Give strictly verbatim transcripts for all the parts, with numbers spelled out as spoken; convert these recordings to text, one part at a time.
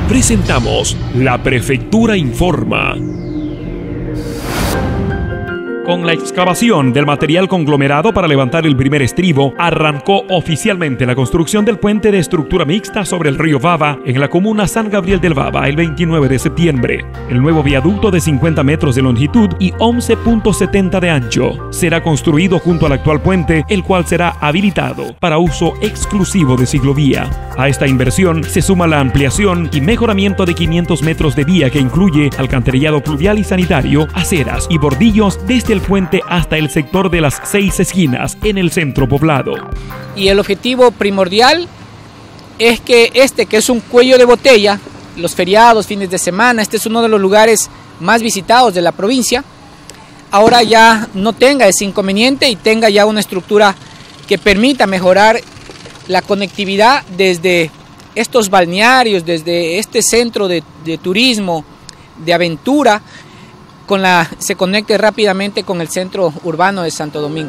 Presentamos La Prefectura Informa. Con la excavación del material conglomerado para levantar el primer estribo, arrancó oficialmente la construcción del puente de estructura mixta sobre el río Baba en la comuna San Gabriel del Baba el veintinueve de septiembre. El nuevo viaducto de cincuenta metros de longitud y once punto setenta de ancho será construido junto al actual puente, el cual será habilitado para uso exclusivo de ciclovía. A esta inversión se suma la ampliación y mejoramiento de quinientos metros de vía que incluye alcantarillado pluvial y sanitario, aceras y bordillos desde el puente hasta el sector de las seis esquinas en el centro poblado. Y el objetivo primordial es que este, que es un cuello de botella, los feriados, fines de semana, este es uno de los lugares más visitados de la provincia, ahora ya no tenga ese inconveniente y tenga ya una estructura que permita mejorar la conectividad desde estos balnearios, desde este centro de, de turismo, de aventura, con la, se conecte rápidamente con el centro urbano de Santo Domingo.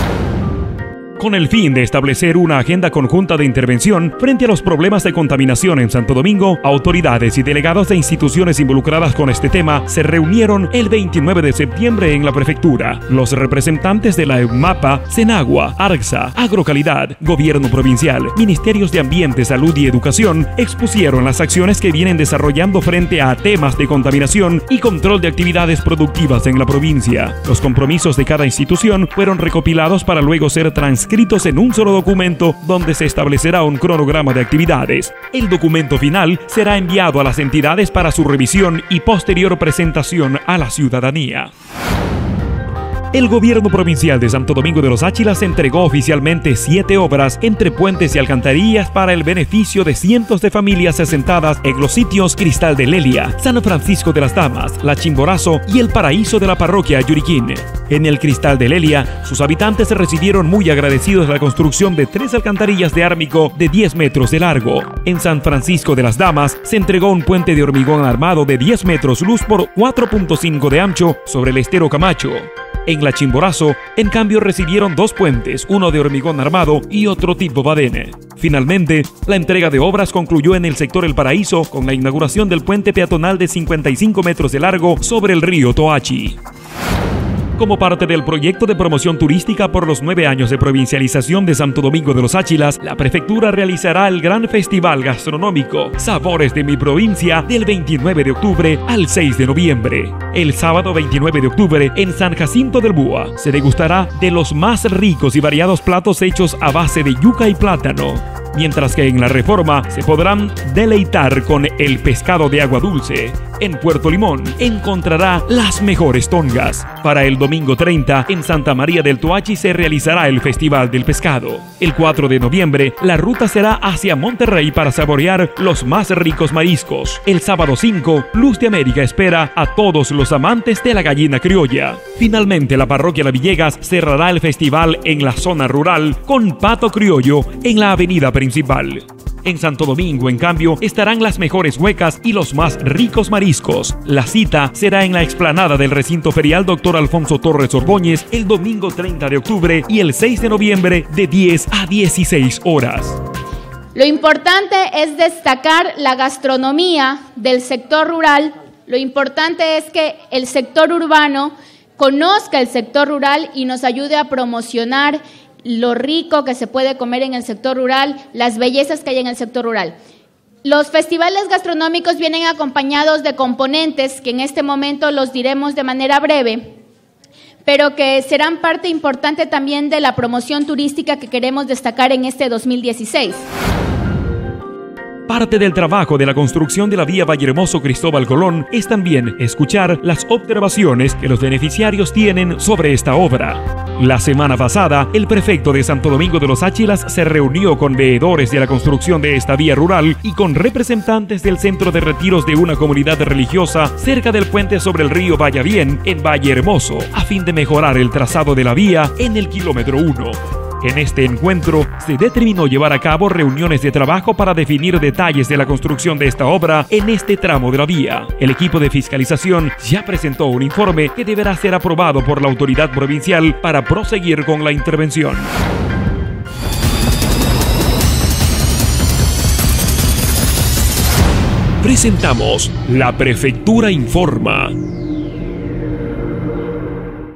Con el fin de establecer una agenda conjunta de intervención frente a los problemas de contaminación en Santo Domingo, autoridades y delegados de instituciones involucradas con este tema se reunieron el veintinueve de septiembre en la prefectura. Los representantes de la EUMAPA, Senagua, ARCSA, Agrocalidad, Gobierno Provincial, Ministerios de Ambiente, Salud y Educación expusieron las acciones que vienen desarrollando frente a temas de contaminación y control de actividades productivas en la provincia. Los compromisos de cada institución fueron recopilados para luego ser transcritos escritos en un solo documento donde se establecerá un cronograma de actividades. El documento final será enviado a las entidades para su revisión y posterior presentación a la ciudadanía. El gobierno provincial de Santo Domingo de los Áchilas entregó oficialmente siete obras entre puentes y alcantarillas para el beneficio de cientos de familias asentadas en los sitios Cristal de Lelia, San Francisco de las Damas, La Chimborazo y el Paraíso de la parroquia Yuriquín. En el Cristal de Lelia, sus habitantes recibieron muy agradecidos la construcción de tres alcantarillas de ármico de diez metros de largo. En San Francisco de las Damas se entregó un puente de hormigón armado de diez metros luz por cuatro punto cinco de ancho sobre el estero Camacho. En La Chimborazo, en cambio, recibieron dos puentes, uno de hormigón armado y otro tipo badene. Finalmente, la entrega de obras concluyó en el sector El Paraíso con la inauguración del puente peatonal de cincuenta y cinco metros de largo sobre el río Toachi. Como parte del proyecto de promoción turística por los nueve años de provincialización de Santo Domingo de los Áchilas, la prefectura realizará el gran festival gastronómico Sabores de mi Provincia del veintinueve de octubre al seis de noviembre. El sábado veintinueve de octubre en San Jacinto del Búa se degustará de los más ricos y variados platos hechos a base de yuca y plátano, mientras que en La Reforma se podrán deleitar con el pescado de agua dulce. En Puerto Limón encontrará las mejores tongas. Para el domingo treinta, en Santa María del Toachi se realizará el Festival del Pescado. El cuatro de noviembre, la ruta será hacia Monterrey para saborear los más ricos mariscos. El sábado cinco, Luz de América espera a todos los amantes de la gallina criolla. Finalmente, la parroquia La Villegas cerrará el festival en la zona rural con pato criollo en la avenida principal. En Santo Domingo, en cambio, estarán las mejores huecas y los más ricos mariscos. La cita será en la explanada del recinto ferial Doctor Alfonso Torres Ordóñez el domingo treinta de octubre y el seis de noviembre de diez a dieciséis horas. Lo importante es destacar la gastronomía del sector rural. Lo importante es que el sector urbano conozca el sector rural y nos ayude a promocionar lo rico que se puede comer en el sector rural, las bellezas que hay en el sector rural. Los festivales gastronómicos vienen acompañados de componentes que en este momento los diremos de manera breve, pero que serán parte importante también de la promoción turística que queremos destacar en este dos mil dieciséis. Parte del trabajo de la construcción de la vía Vallehermoso-Cristóbal Colón es también escuchar las observaciones que los beneficiarios tienen sobre esta obra. La semana pasada, el prefecto de Santo Domingo de los Áchilas se reunió con veedores de la construcción de esta vía rural y con representantes del centro de retiros de una comunidad religiosa cerca del puente sobre el río Vallavién en Vallehermoso, a fin de mejorar el trazado de la vía en el kilómetro uno. En este encuentro se determinó llevar a cabo reuniones de trabajo para definir detalles de la construcción de esta obra en este tramo de la vía. El equipo de fiscalización ya presentó un informe que deberá ser aprobado por la autoridad provincial para proseguir con la intervención. Presentamos La Prefectura Informa.